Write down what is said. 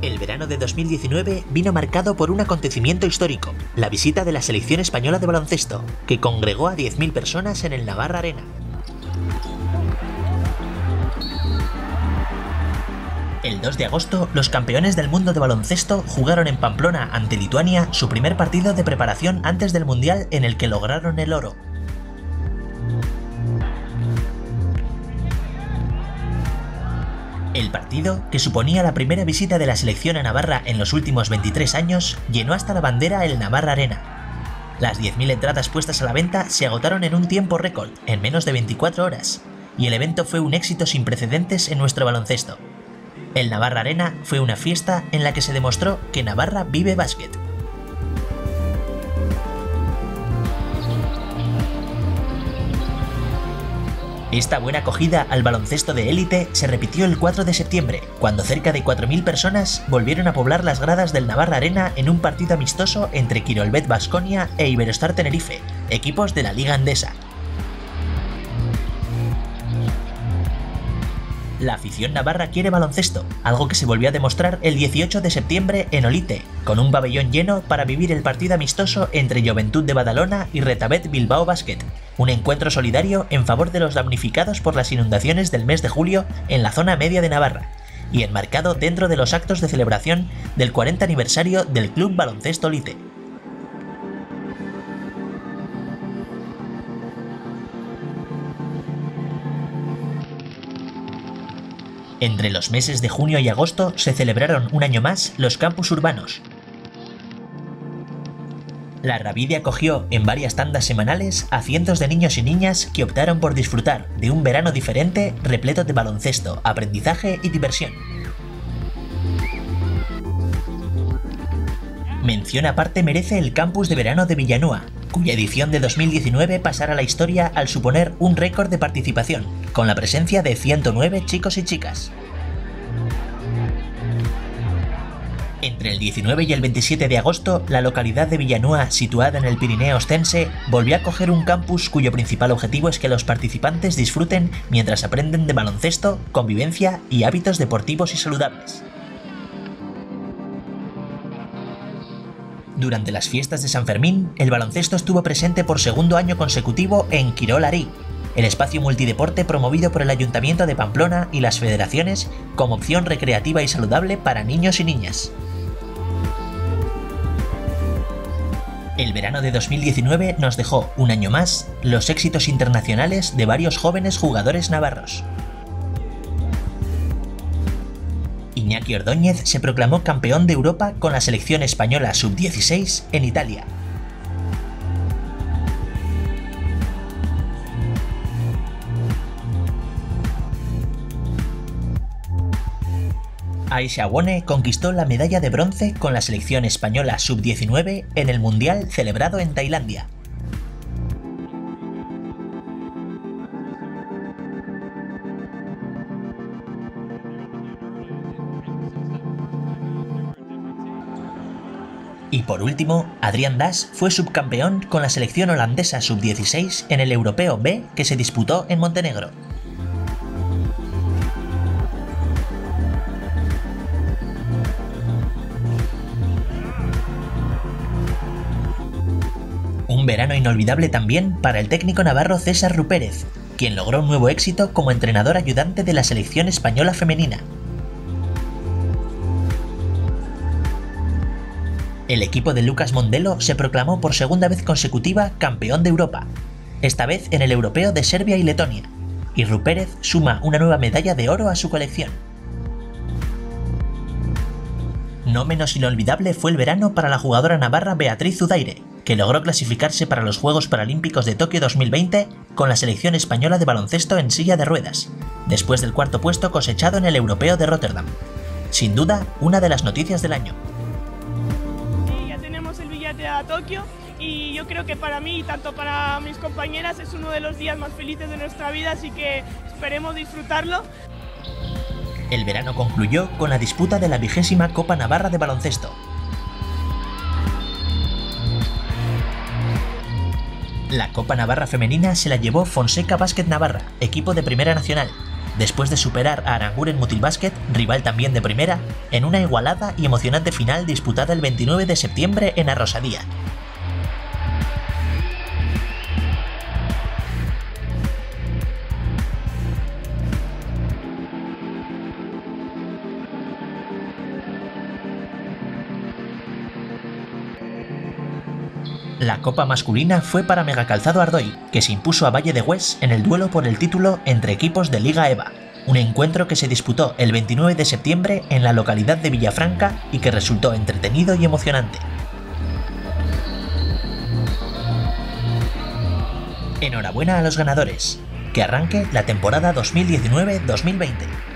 El verano de 2019 vino marcado por un acontecimiento histórico, la visita de la selección española de baloncesto, que congregó a 10.000 personas en el Navarra Arena. El 2 de agosto, los campeones del mundo de baloncesto jugaron en Pamplona ante Lituania su primer partido de preparación antes del Mundial en el que lograron el oro. El partido, que suponía la primera visita de la selección a Navarra en los últimos 23 años, llenó hasta la bandera el Navarra Arena. Las 10.000 entradas puestas a la venta se agotaron en un tiempo récord, en menos de 24 horas, y el evento fue un éxito sin precedentes en nuestro baloncesto. El Navarra Arena fue una fiesta en la que se demostró que Navarra vive básquet. Esta buena acogida al baloncesto de élite se repitió el 4 de septiembre, cuando cerca de 4.000 personas volvieron a poblar las gradas del Navarra Arena en un partido amistoso entre Quirolbet Baskonia e Iberostar Tenerife, equipos de la Liga Endesa. La afición navarra quiere baloncesto, algo que se volvió a demostrar el 18 de septiembre en Olite, con un pabellón lleno para vivir el partido amistoso entre Joventut de Badalona y Retabet Bilbao Basket, un encuentro solidario en favor de los damnificados por las inundaciones del mes de julio en la zona media de Navarra, y enmarcado dentro de los actos de celebración del 40 aniversario del Club Baloncesto Olite. Entre los meses de junio y agosto se celebraron un año más los campus urbanos. La Rabide acogió en varias tandas semanales a cientos de niños y niñas que optaron por disfrutar de un verano diferente repleto de baloncesto, aprendizaje y diversión. Mención aparte merece el campus de verano de Villanúa, cuya edición de 2019 pasará a la historia al suponer un récord de participación, con la presencia de 109 chicos y chicas. Entre el 19 y el 27 de agosto, la localidad de Villanúa, situada en el Pirineo Ostense, volvió a acoger un campus cuyo principal objetivo es que los participantes disfruten mientras aprenden de baloncesto, convivencia y hábitos deportivos y saludables. Durante las fiestas de San Fermín, el baloncesto estuvo presente por segundo año consecutivo en Quirol Arí, el espacio multideporte promovido por el Ayuntamiento de Pamplona y las federaciones como opción recreativa y saludable para niños y niñas. El verano de 2019 nos dejó, un año más, los éxitos internacionales de varios jóvenes jugadores navarros. Iñaki Ordóñez se proclamó campeón de Europa con la selección española sub-16 en Italia. Aisha Wone conquistó la medalla de bronce con la selección española sub-19 en el Mundial celebrado en Tailandia. Y por último, Adrián Das fue subcampeón con la selección holandesa sub-16 en el Europeo B que se disputó en Montenegro. Un verano inolvidable también para el técnico navarro César Rupérez, quien logró un nuevo éxito como entrenador ayudante de la selección española femenina. El equipo de Lucas Mondelo se proclamó por segunda vez consecutiva campeón de Europa, esta vez en el Europeo de Serbia y Letonia, y Rupérez suma una nueva medalla de oro a su colección. No menos inolvidable fue el verano para la jugadora navarra Beatriz Zudaire, que logró clasificarse para los Juegos Paralímpicos de Tokio 2020 con la selección española de baloncesto en silla de ruedas, después del cuarto puesto cosechado en el Europeo de Rotterdam. Sin duda, una de las noticias del año. Ya tenemos el billete a Tokio y yo creo que para mí y tanto para mis compañeras es uno de los días más felices de nuestra vida, así que esperemos disfrutarlo. El verano concluyó con la disputa de la 20ª Copa Navarra de baloncesto. La Copa Navarra femenina se la llevó Fonseca Básquet Navarra, equipo de Primera Nacional, después de superar a Aranguren Mutilbasket, rival también de primera, en una igualada y emocionante final disputada el 29 de septiembre en Arrosadía. La copa masculina fue para Megacalzado Ardoy, que se impuso a Valle de Hues en el duelo por el título entre equipos de Liga EVA, un encuentro que se disputó el 29 de septiembre en la localidad de Villafranca y que resultó entretenido y emocionante. Enhorabuena a los ganadores, que arranque la temporada 2019-2020.